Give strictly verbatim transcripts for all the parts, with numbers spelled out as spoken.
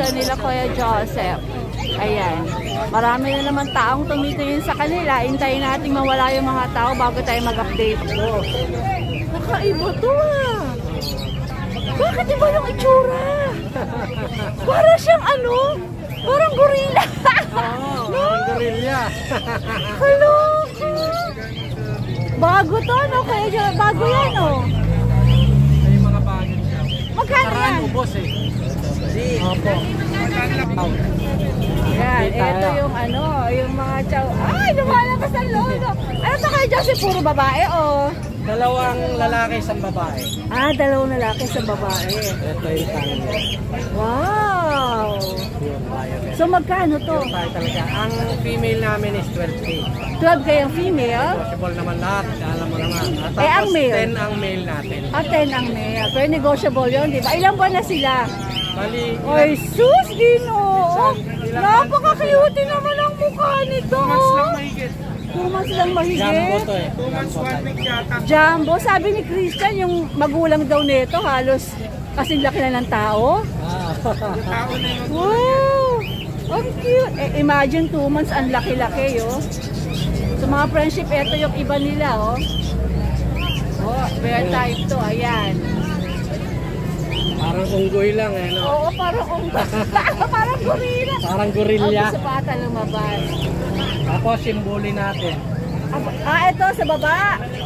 dito nila Kuya Joseph. Ayan. Marami na naman taong tumitingin sa kanila. Hintayin natin mawala yung mga tao bago tayo mag-update. Oh. Nakaiba to ah. Bakit iba yung itsura? Para siyang ano? Parang gorilla. Oo, no? Parang gorilla. Hello. Bago to, no? Kaya bago yan, no? Ay, mga bago siya. Magkano yan? Parang ubos eh. Opo. Yan, ito yung ano, yung mga chow. Ay, lumalabas ang lolo. Ano to kayo, Joseph? Puro babae, oh. Dalawang lalaki, isang babae. Ah, dalawang lalaki sa babae. Ito yung tango. Wow! Yung bayo. So, magkano to? Yung tayo talaga. Ang female namin is twelve K. twelve kayong female? Possible naman lahat. Alam mo naman. At Eh, ang male? ten ang male natin. Ah, ten ang male. Pero negotiable yun, di ba? Ilang buwan na sila? Bali, Ay, sus, Ginoo! Napaka-cute naman ang mukha nito! two months lang mahigit. Two months lang mahigit. Jumbo to eh. two months, one week yata. Jumbo, sabi ni Christian, yung magulang daw nito, halos kasing laki na ng tao. Ah. Wow! Ang cute! Eh, imagine two months, ang laki-laki, oh. Sa mga friendship, ito yung iba nila, oh. Oh, bear type to, ayan. Parang unggoy lang eh, no? Oo, parang unggoy. Parang gorilla. Parang gorilla. Ang sa bata lumabas. Tapos, simboli natin. Ah, ito sa baba.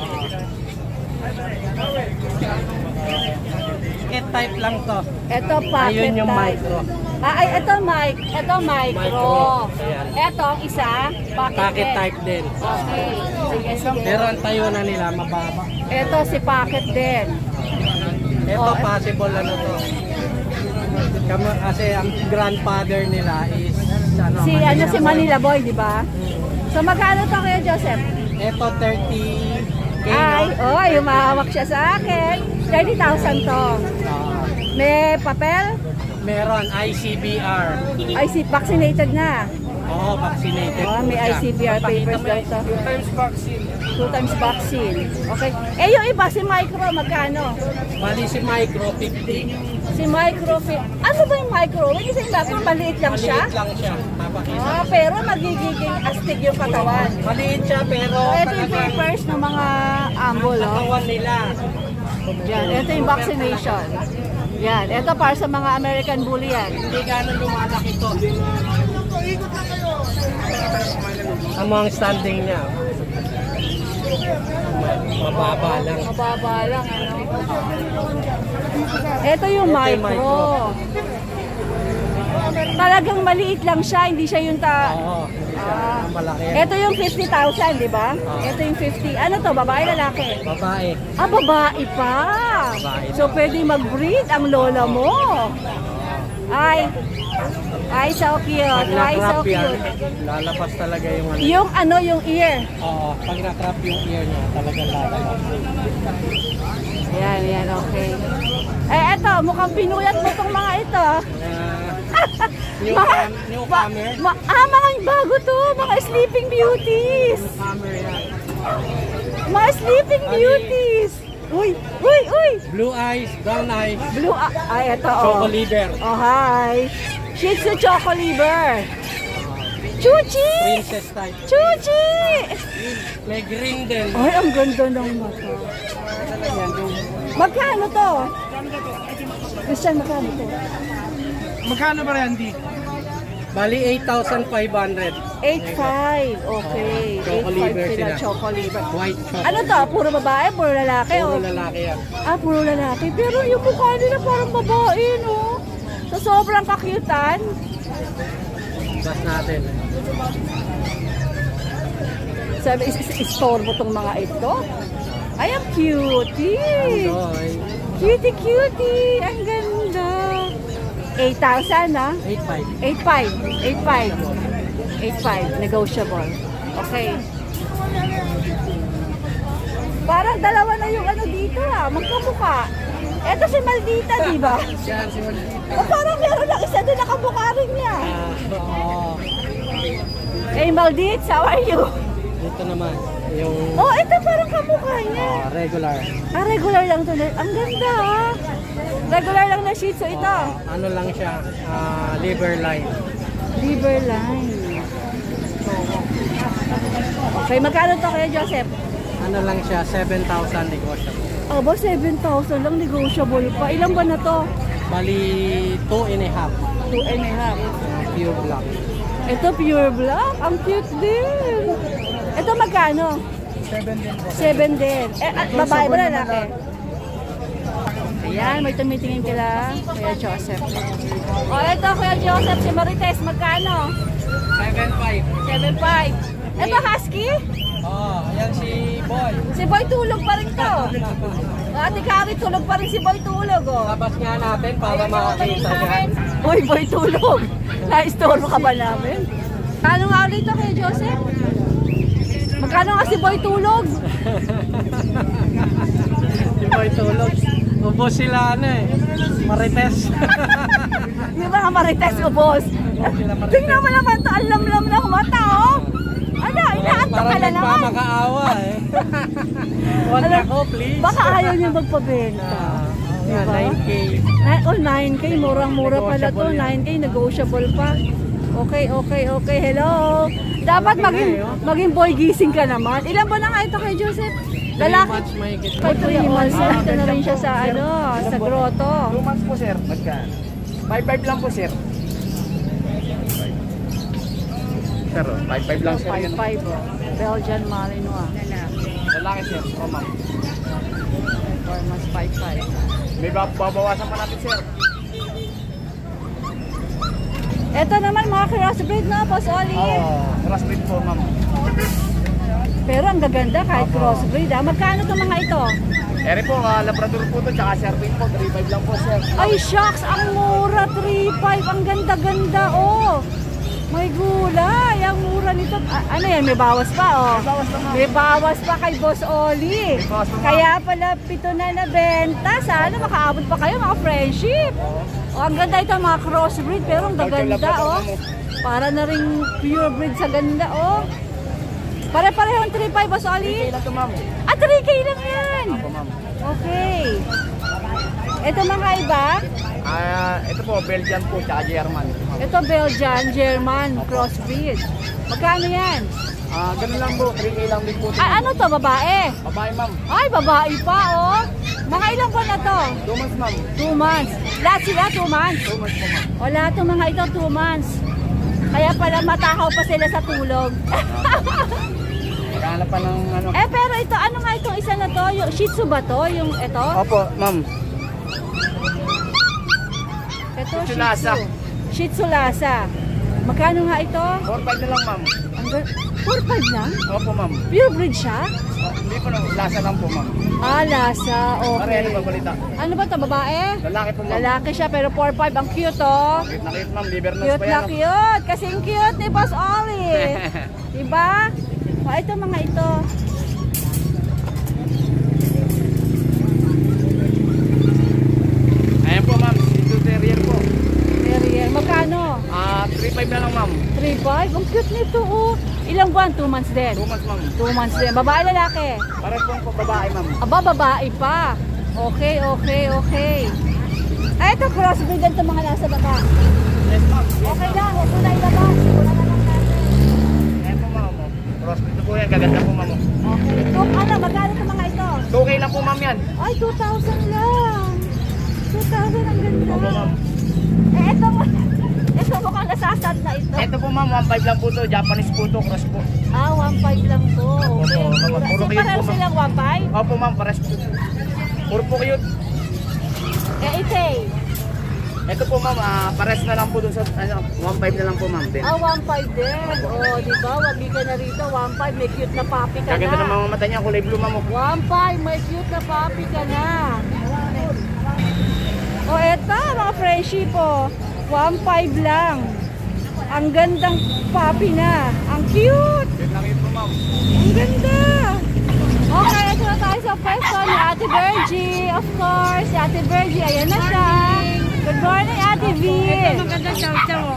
Pocket type lang to. Ito pocket Ayun yung type. micro. Ah, ay, ito mic. Ito micro. Micro. Ayan. Ito, ang isa, pocket, Pocket din. type din. Okay. Sige, sige. Pero ang tayo na nila, mababa. Ito si pocket din. Ito, Oh, possible ano to. Kama, kasi ang grandfather nila is ano, Si ano si Manila Boy, di ba? So magkano to kaya Joseph? Ito, thirty K. Ay, oh, humahawak siya sa akin. thirty thousand to. Ah, May papel? meron I C B R. Ay, si vaccinated na. Oo, vaccinated. Oh, may po siya. I C B R papers daw to. Two times vaccine. Two times vaccine. Okay. Eh, yung iba, si Micro, magkano? Bali si Micro, fifty. Si Micro, ano ba yung Micro? Hindi sa iba, maliit lang siya? Maliit lang siya. Mapakita. Ah, pero magiging astig yung katawan. Maliit siya pero So, ito yung talagang papers ng mga ambol, oh. katawan nila. Yan, ito yung vaccination. Yan, ito para sa mga American Bully yan. Hindi gano'n lumalaki ito. Ang mga standing niya. Mababa lang. Mababa lang, ano. Ito yung Ito yung micro. micro. Talagang maliit lang siya, hindi siya yung ta... Oo. Ah. Ang malaki. Ito yung fifty thousand, di ba? Oo. Ito yung fifty. Ano to, babae, lalaki? Babae. Ah, babae pa. Babae So, pwede mag-breed ang lola mo. Ay, ay, so cute. Pag Ay, so na-crop yan, cute. lalabas talaga yung ano. Yung ano, yung ear. Oo, pag na-crop yung ear niya, talagang lalabas. Yan, yan, okay. Eh, eto, mukhang pinuyat mo tong mga ito. Uh, newcomer, newcomer. Ma ah, mga bago to, mga sleeping beauties. Newcomer yan. Mga sleeping beauties. Uy, uy, uy. Blue eyes, brown eyes, Blue, ah, ay, eto, oh. choco liver, Oh, hi. Shih Tzu Choco Liver. Chuchi! princess type. Chuchi! May green din. Ay, ang ganda ng mata. Magkano to? Christian, magkano to? Magkano ba Randy? Bali eight thousand five hundred. eight five. Okay. Choco eight five liver sila. sila. Choco liver. White choco. Ano to? Puro babae? Puro lalaki? Puro Oh? lalaki yan. Ah, puro lalaki. Pero yung mukha nila parang babae, no? So, sobrang kakyutan. Bas natin. Sabi, is, is, store mo tong mga ito? Ay, ang cutie! Doy. Cutie, cutie! Ang ganda! eight thousand, ha? eight five. eight five. eight five. eight five. Negotiable. Okay. Parang dalawa na yung ano dito, ha? Magkamukha. Ito si Maldita, di ba? Yan, si Maldita. O parang meron lang isa doon nakamukha rin niya. Ah, oo. Hey, Maldita, how are you? Dito naman, yung Oh, ito parang kamukha niya. ah, regular. Ah, regular lang to. Ang ganda, ha? Regular lang na Shih Tzu ito. Oo, ano lang siya, ah, liver line. Liver line. Okay, magkano to kaya Joseph? Ano lang siya, seven thousand negotiable. Aba, seven thousand lang negotiable pa. Ilang ba na to? Bali, two and a half. Two and a half. Uh, pure black. Ito pure black. Ang cute din. Ito magkano? Seven din po. Seven din. Eh, at babae ba lalaki? Ayan, may tumitingin kila Kuya Joseph. O, ito Kuya Joseph, si Marites, magkano? Seven five. seven five. Ito husky? Oh, ayan si Boy. Si Boy tulog pa rin to. Ate Kari, tulog pa rin si Boy tulog. Oh. Labas nga natin para makakita yan. Boy, Boy tulog. Na-store ka ba namin? Kano nga ulit ito Kuya Joseph? Magkano nga si Boy tulog? Si Boy tulog. Ubos sila ano eh. Marites. Yung mga Marites ubos. Tingnan mo naman to, ang lamlam ng mata oh. Ano, inaantok ka na naman. Parang nagmamakaawa eh. Huwag Alam, ako please. Baka ayaw niya magpabenta. Diba? nine K. Nine- Oh, nine K. Murang-mura pala to. Negotiable yan. nine K. Negotiable pa. Okay, okay, okay. Hello. Dapat maging maging boy gising ka naman. Ilan ba na nga ito kay Joseph? Three Lalaki. months may git. Kay three months. Dito na rin siya sa ano, sa grotto. two months po sir, magkaan? five five lang po sir. Sir, five five lang sir. five five. Belgian Malinois. Lalaki sir, oh ma'am. four months, five five. May babawasan pa natin sir. Ito naman mga crossbreed na, Boss Oli. Oo, crossbreed po ma'am. Pero ang gaganda kahit crossbreed ah. Magkano to mga ito? Eri po, uh, Labrador po to, tsaka Sherpin po, three five lang po sir. Ay shucks, ang mura, three five. Ang ganda-ganda oh. May gulay, ang mura nito. A- ano yan, may bawas pa oh. May bawas pa, ma'am. May bawas pa kay Boss Oli. May bawas pa, ma'am. Kaya pala pito na nabenta. Sana makaabot pa kayo mga friendship. Oh, ang ganda ito mga crossbreed pero ang gaganda oh. Para na ring pure breed sa ganda oh. Pare-parehong three five Boss Oli. Okay lang to ma'am. Ah, three K lang yan. Ako ma'am. Okay. Ito mga iba. Ah, ito po, Belgian po, tsaka German. Ito Belgian, German, crossbreed. Magkano yan? Ah, ganun lang po, three K lang din po. Ay, ano to, babae? Babae ma'am, Ay, babae pa, oh. Mga ilang buwan na to? two months ma'am. Two months. Lahat sila, two months. two months po ma'am. O, lahat ng mga ito, two months. Kaya pala matakaw pa sila sa tulog. Maghanap pa ng ano. Eh, pero ito, ano nga itong isa na to? Yung Shih Tzu ba to? Yung ito? Opo, ma'am. Ito, Shih Tzu Shih Lhasa. Tzu. Shih Tzu Lhasa. Magkano nga ito? four five na lang ma'am. four five lang? Opo ma'am. Pure breed siya? Ah, hindi po, lasa lang po ma'am. Ah, Lhasa. Pare, ano Okay. ba balita? Ano ba to, babae? Lalaki po ma'am. Lalaki siya pero four five. Ang cute oh. Cute na cute ma'am, liver nose Cute pa na yan. oh. cute. Kasing cute ni Boss Oli. Diba? O, ito mga ito. Ayan po ma'am, dito terrier po. Terrier. Magkano? Ah, three five na lang ma'am. three five? Ang cute nito oh. Ilang buwan? two months din. two months ma'am. two months din. Babae, lalaki? Pares po po babae ma'am. Aba, babae pa. Okay, okay, okay. Ay, ito crossbreed din itong mga nasa baba. Yes ma'am. Okay lang. Huwag mo na ilabas. Wala na lang natin. Ayan po ma'am. oh. Crossbreed po yan, gaganda po ma'am. oh. Okay. So, ano, magkano itong mga ito? two K lang po ma'am yan. Ay, two thousand lang. two thousand, ang ganda. Opo ma'am. Eh, ito mo. Ito mukhang nasasad na ito. Ito po ma'am, one five lang po to. Japanese po to, cross po. Ah, one five lang to. Okay. Opo, opo, Mura. puro So, cute pareho po, ma'am. silang one five? Opo ma'am, pares po. Puro po cute. Eh, ite. Ito po ma'am, ah, pares na lang po dun sa ano, one five na lang po ma'am. Din. Ah, one five din. O, di ba? Wagi ka na rito. one five, may cute na puppy ka Gaganda ng na. mga mata niya, kulay blue ma'am. oh. one five, may cute na puppy ka na. O, eto, mga freshie po. one five lang. Ang gandang puppy na. Ang cute. Yun lang yun po ma'am. Ang ganda! Okay, ito na tayo sa pwesto ni Ate Virgie. Of course, si Ate Virgie, ayan na siya. Good morning, Ate V. Ito maganda chow chow oh.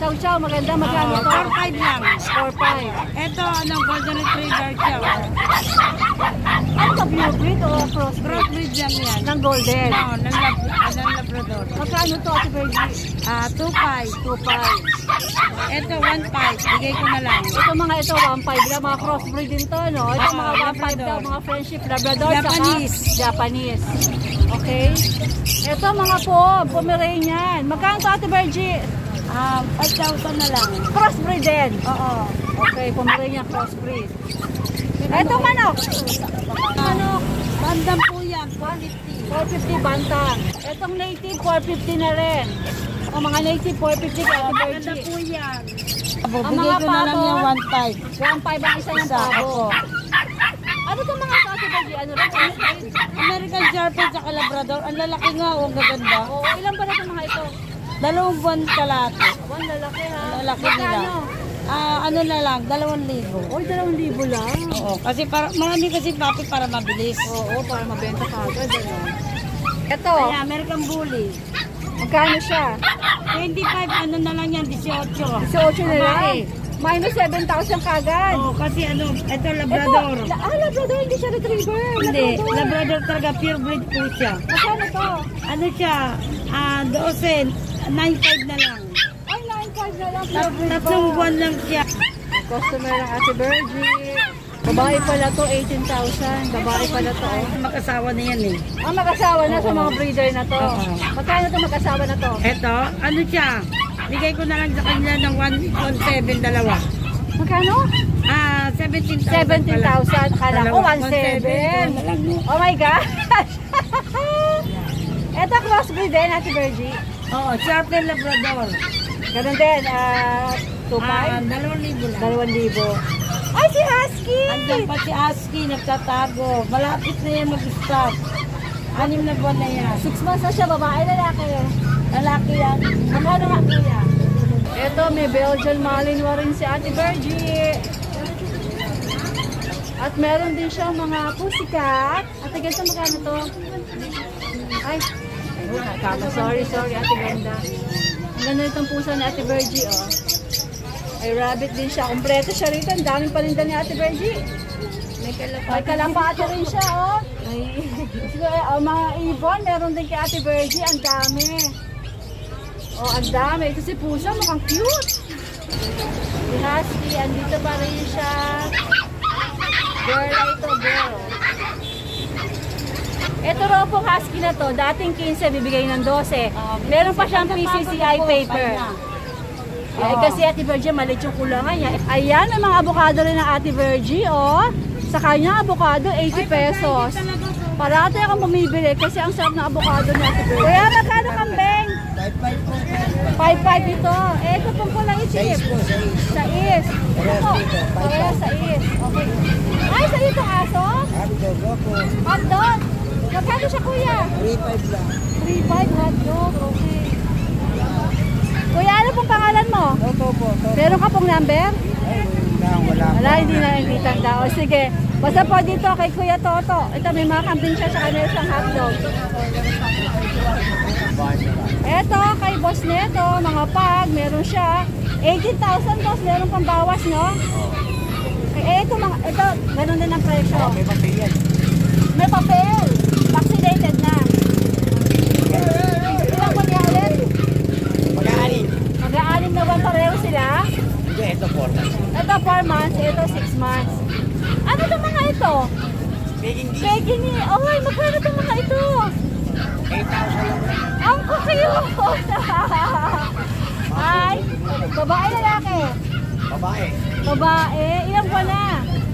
Chow chow, maganda. Magkano to? four five lang. four five. Ito, ano, golden retriever siya. Ano ka, pure breed o crossbreed? Crossbreed lang yan. Ng golden. Oo, ng, lab ng labrador. Magkano to, Ate Virgie? Ah, two five. two five. Ito, one five. Bigay ko na lang. Ito mga ito, one five lang. Mga crossbreed din to, no? Ito Oo, mga one five daw, Labrador. mga friendship Labrador. Japanese. Saka Japanese. Okay. Ito mga po, Pomeranian. Magkano to, Ate Virgie? Ah, five thousand na lang. Crossbreed din. Oo. Okay, Pomeranian crossbreed. Ito manok. Manok. Bandam po yan, one fifty. four fifty bantang. Itong native, four fifty na rin. O mga native, four fifty kay Ate Maganda Virgie. po yan. Ang Bigay mga ko na lang pabo, yung one five. one five ang isa ng Isa, pabo. oo. Ano itong mga ito, Ate Virgie? Ano rin? American Shepherd at Labrador. Ang lalaki nga, oh, ang gaganda. Oo, ilan ba na itong mga ito? Dalawang buwan kalate. One lalaki ha. Lalaki Magkano? nila. Ah, ano na lang, dalawang libo. Oy, dalawang libo lang. Oo, kasi para, marami kasi papi para mabilis. Oo, para mabenta ka agad. Ano? Ito, Kaya American Bully. magkano siya? twenty-five, ano na lang yan, eighteen. eighteen na lang. Minus seven thousand kagad. Oo, kasi ano, ito Labrador. Ito, ah, Labrador, hindi siya retriever. Hindi, Labrador talaga, pure breed po siya. Magkano to? Ano siya, ah, dosen, nine five na lang. Ay, nine five na lang. Tat tatlong buwan lang siya. Customer ng Ate Virgie. Babae pala to, eighteen thousand. Babae pala to. Oh. Mag-asawa na yan eh. Ah, mag-asawa na sa mga breeder na to. Oo. Magkano to mag-asawa na to? Ito, ano siya, bigay ko na lang sa kanila ng one point seven dalawa. Magkano? Ah, seventeen thousand. seventeen thousand. Akala ko one seven. Oh my gosh! Ito crossbreed din, Ate Virgie. Oo, Sharpen Labrador. Ganun din, ah, two Ah, five? dalawang libo lang. Dalawang libo. Ay, si Husky! Andyan pa si Husky, nagtatago. Malapit na yan mag-stop. Anim na buwan na yan. Six months na siya, babae, lalaki. Lalaki yan. Magkano nga kuya? Ito, may Belgian Malinois rin si Ate Virgie. At meron din siyang mga pussycat. Ate Ganda, magkano to? Ay, ayun, kama. Sorry, sorry, Ate Ganda. Ang ganda itong pusa ni Ate Virgie, oh. Ay, rabbit din siya. Kompleto siya rito. Ang daming paninda ni Ate Virgie. May kalapati. May kalapati rin siya, oh. Sige, oh, mga ibon, meron din kay Ate Virgie. Ang dami. Oh, ang dami. Ito si Pusa, mukhang cute. Si Husky, andito pa rin siya. Girl na ito, girl. Ito raw pong Husky na to, dating fifteen, bibigay ng twelve. Meron pa siyang P C C I paper. Eh, kasi Ate Virgie, maliit yung kulangan niya. Ayan, may mga avocado rin ng Ate Virgie, oh. Sa kanya, avocado, eighty pesos. Parati akong bumibili kasi ang sarap ng avocado ni Ate Virgie. Kaya magkano kambing? five five ito. Eh, ito pong kulay itim. Sa is. Ito po. Kaya sa is. Okay. Ay, sa itong aso? Hotdog. Magkano siya, kuya? three five lang. three five hotdog. Okay. Kuya, ano pong pangalan mo? Opo, opo. Meron ka pong number? Ay, wala, wala. Wala, hindi na nakikita daw. O sige, basta po dito kay Kuya Toto. Ito, may mga kambing siya sa kanila siyang hotdog. Ito, kay boss neto, mga pag, meron siya. eighteen thousand boss, meron pang bawas, no? Eh, ito, mga, ito, ganun din ang presyo. May papel yan. May papel. Vaccinated na. Ilang po niya ulit? Mag-aanin. Mag-aalim na ba pareho sila? Hindi, ito four months. Ito four months, ito six months. Ano itong mga ito? Baking dish. Peggy, oh, magkano itong mga ito? eight thousand lang. Ang cute! Ay, babae lalaki? Babae. Babae, ilang buwan na?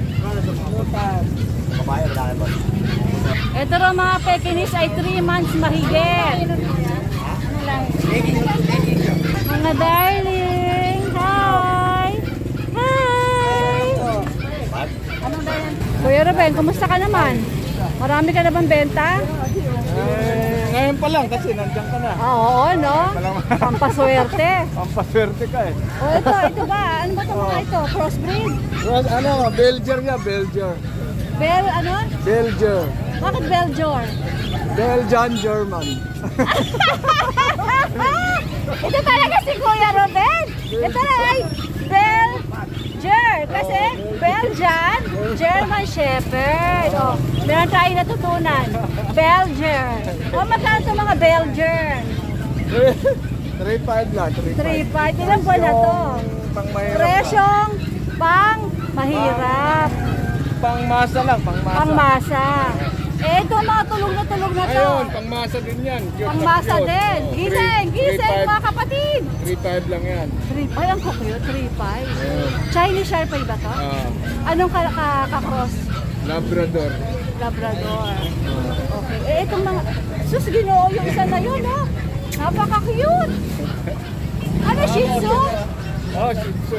Babae, wala na ba? Ito rin mga Pekinese ay three months mahigit. Baking, baking. Mga darling, hi! Hi! Anong darling? Kuya Ruben, kumusta ka naman? Marami ka na bang benta? Eh, ngayon pa lang kasi nandiyan ka na. Ah, oo, no? Pampaswerte. Pampaswerte ka eh. O ito, ito ba? Ano ba itong mga ito? Crossbreed? Well, ano, Belgier nga, Belgier. Bel, ano? Belgier. Bakit Beljor? Belgian German. Ito talaga si Kuya Ruben. Ito na ay Belgian. Kasi Belgian, German Shepherd. O, meron tayo natutunan. Belgian. O, magkano ito mga Belgian? three five lang. three five. Ilang buwan na to? Pang mahirap. Presyong pang mahirap. Pang masa lang, pang masa. Pangmasa. Eh, ito mga tulog na tulog na to. Ayun, pang masa din yan. Cute na Pangmasa cute. din. Oo, Gising, three- gising three five. mga kapatid. three five lang yan. three Ay, ang cute. three five. Ayun. Chinese Sharpei ba to? Ah, Anong ka- ka- ka-cross? Labrador. Labrador. Okay. Eh, itong mga... Sus, ginoo yung isa na yun, ha? Napaka-cute. Ano, Shih Tzu? Oh, Shih Tzu.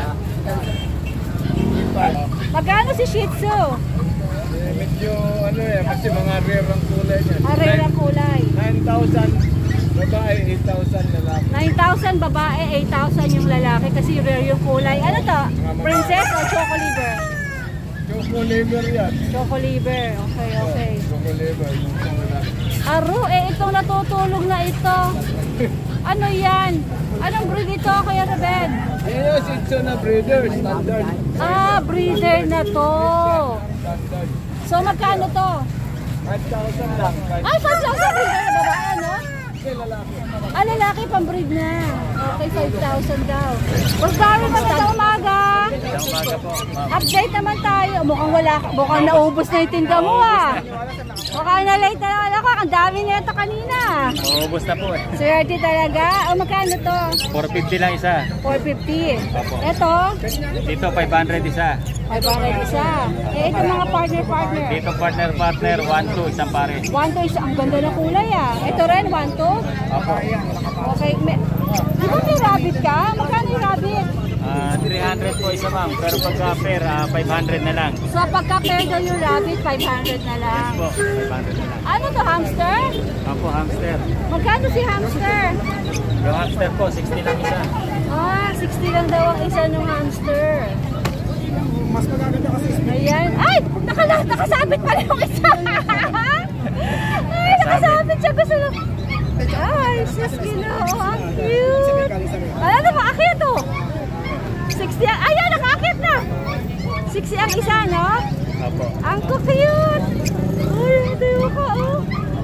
Magkano si Shih Tzu? Eh, medyo ano eh, kasi mga rare ang kulay niya. Aray ang kulay. nine thousand babae, eight thousand lalaki. nine thousand babae, eight thousand yung lalaki kasi rare yung kulay. Ano to? Princess o Choco Liver? Choco liver yan. Choco Liver. Okay, okay. Choco liver. yung isang lalaki. Aro, eh itong natutulog na ito. Ano yan? Anong breed ito, Kuya Ruben? Ayun yung Shih Tzu na breeder, standard. Ah, breeder na to. Standard. So magkano to? five thousand lang. Ay, five thousand breeder na babae, no? Kasi lalaki. Ah, lalaki pang breed na. Okay, five thousand daw. Boss Barry, maganda umaga. Umaga po, ma'am. Update naman tayo. Mukhang wala, mukhang naubos na yung tinda mo, ah. Mukhang na-late na naman ako. Ang dami nito kanina. Maubos na po eh. Swerte talaga. O, magkano to? four fifty lang isa. four fifty. Opo. Ito, Dito five hundred isa. five hundred isa. Eh, ito mga partner-partner. Dito partner partner one two isang pare. one to isa. Ang ganda ng kulay, ah. Ito rin, one to. Opo. Okay. May, di ba may rabbit ka? Magkano yung rabbit? Ah, three hundred po isa ma'am. Pero pagka pair, ah, five hundred na lang. So, pagka-pair daw yung rabbit, five hundred na lang. Po, five hundred na lang. Ano to, hamster? Opo, hamster. Magkano si hamster? Yung hamster po, sixty lang isa. Ah, sixty lang daw ang isa ng hamster. Mas magaganda kasi. Ayan. Ay! Nakala, nakasabit pa yung isa. Ay, nakasabit siya. Gusto na. Ay, sis, ginoo. Ang cute. Ano na, maakit to? sixty ang, ayan, nakakit na. sixty ang isa, no? Opo. Ang cute. Ay, ito yung ka, oh.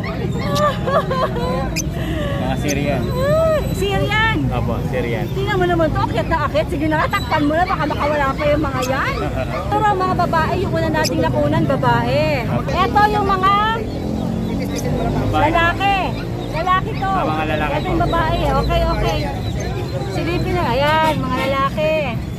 Mga Syrian. Ay, Syrian. Opo, Syrian. Tingnan mo naman to, akit na akit. Sige na, takpan mo na, baka makawala pa yung mga yan. Pero mga babae, yung una nating nakunan, babae. Ito yung mga lalaki. Lalaki to. Ah, mga lalaki Ito yung babae. Okay, okay. Silipin na. Ayan, mga lalaki.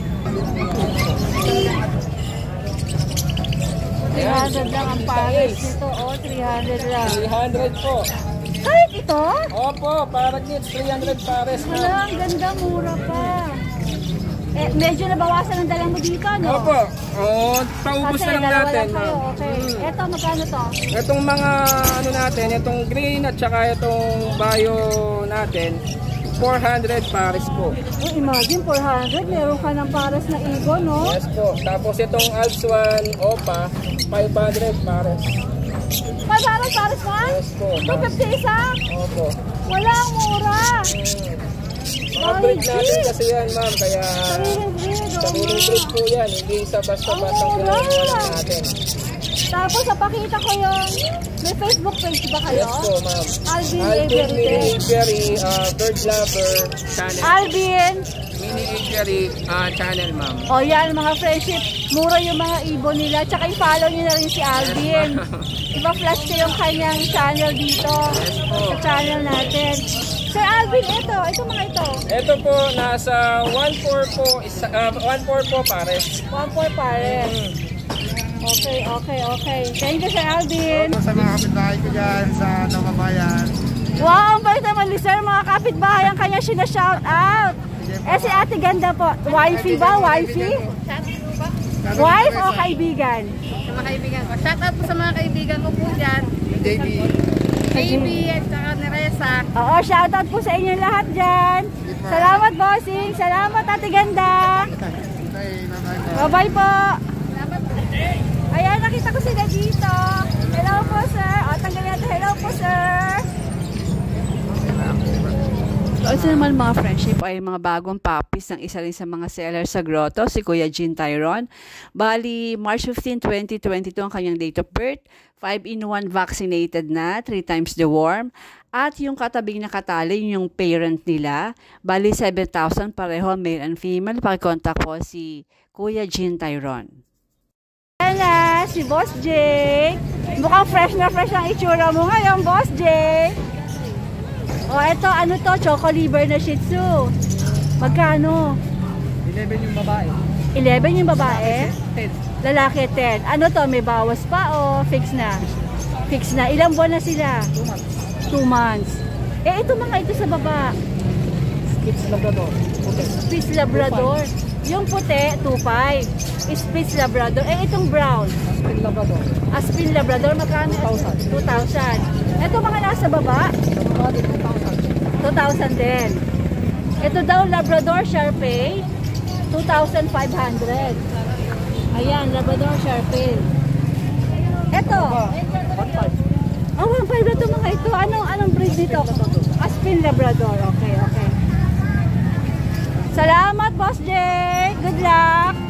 three hundred lang ang pares nito. Oh, three hundred lang. three hundred po. Kahit ito? Opo, parang nits, three hundred pares na. Wala, ang ganda, mura pa. Eh, medyo nabawasan ang dala mo dito, no? Opo, oh, paubos Kasi na lang dalawa natin. lang kayo, ma'am. okay. Mm. Eto, magkano to? Itong mga ano natin, itong green at saka itong bio natin, four hundred pares po. Oh, imagine, four hundred, meron ka ng pares na ibon, no? Yes po. Tapos itong Alps one Opa, five hundred pares. five hundred pares na? Yes po. two fifty isa? Opo. Walang mura. Mga breed natin kasi yan, ma'am. Kaya Sariling breed, oo sariling nga. breed po yan. Hindi sa basta-basta Ang mura. ginagawa lang natin. Tapos, napakita ko yung, may Facebook page ba kayo? Yes po, ma'am. Alvin Alvin Avery Mini din. Apiary uh, Bird Lover Channel. Alvin. Mini Apiary uh, Channel, ma'am. O yan, mga friendship, mura yung mga ibon nila. Tsaka i-follow nyo na rin si Alvin. Iba-flash ko yung kanyang channel dito. Sa channel natin. Sir Alvin, ito. Ito mga ito. Ito po, nasa one four po, isa, uh, one four po pares. one four pares. Okay, okay, okay. Thank you, Sir Alvin. Sa mga kapitbahay ko dyan sa Nakabayan. Wow, ang bait naman ni Sir. Mga kapitbahay ang kanya sina-shout out. Eh, si Ate Ganda po. Wifey ba? Wifey? Wife o kaibigan? Sa mga kaibigan ko. Shout out po sa mga kaibigan ko po dyan. J B. J B at saka ni Reza. Oo, shout out po sa inyo lahat dyan. Salamat, bossing. Salamat, Ate Ganda. Bye-bye po. Ayan, nakita ko sila dito. Hello po, sir. O, tanggalin natin. Hello po, sir. Also naman mga friendship ay mga bagong puppies ng isa rin sa mga seller sa grotto, si Kuya Jean Tyron. Bali, March fifteenth, twenty twenty-two ang kanyang date of birth. five in one vaccinated na, three times the worm. At yung katabing nakatali, yung parent nila. Bali, seven thousand pareho, male and female. Pakicontact po si Kuya Jean Tyron. Hello, si Boss Jake. Mukhang fresh na fresh ang itsura mo ngayon, Boss Jake. O, oh, ito, ano to? Choco liver na Shih Tzu. Magkano? eleven yung babae. eleven yung babae? ten. Lalaki ten. Ano to? May bawas pa o fix na? Fix na. Ilang buwan na sila? two months. two months. Eh, ito mga ito sa baba. Spitz Labrador. Okay. Spitz Labrador. Yung puti, two five. Spitz Labrador. Eh, itong brown. Spitz Labrador. Aspin Labrador, magkano? two thousand. two thousand. Ito mga nasa baba? two thousand din. Ito daw, Labrador Sharpei, two thousand five hundred. Ayan, Labrador Sharpei. Ito. one five. Oh, one five na ito mga ito. Anong, anong breed dito? Aspin Labrador. Okay, okay. Salamat, Boss Jake. Good luck.